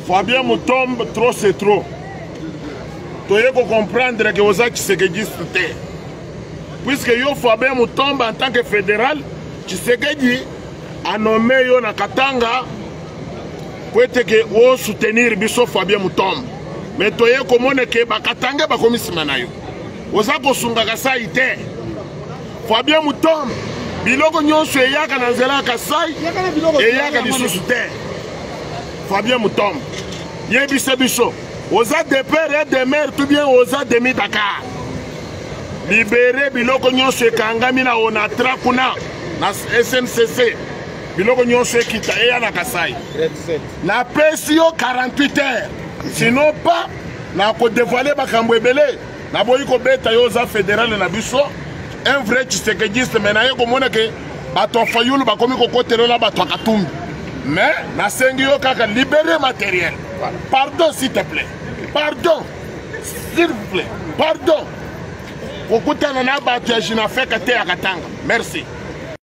Fabien Mutombe, trop c'est trop. Tu dois comprendre que vous êtes Tshisekedi. Puisque yo Fabien Mutombe en tant que fédéral, Tshisekedi a nommé yo na Katanga pour soutenir biso Fabien Mutombe. Mais tu dois comprendre que Katanga ba komi simana yo. Vous êtes kosunga Kasai ite. Fabien Mutombe, biloko nyonso eyaka na nzela Kasai, eyaka lisusu te. Fabien Mutombe, yebise biso. Oza de père et de mère, tout bien oza demi Dakar. Libéré biloko nyonso ekangami na Onatra kuna na SNCC. Biloko nyonso ekita eya na Kasai. Na pesi yo 48 heures. Sinon pas na ko dévoiler bakambo ebele. Na boyi ko beta yo oza fédéral na biso. Un vrai Tshisekidiste mais na ye komona ke bato fayulu bakomi ko kotelela bato katumbi. Mais na sengi yo kaka libérer matériel. Pardon s'il te plaît. Pardon. S'il vous plaît. Pardon. Okutana na bato ya Jinafeka te ya Katanga. Merci.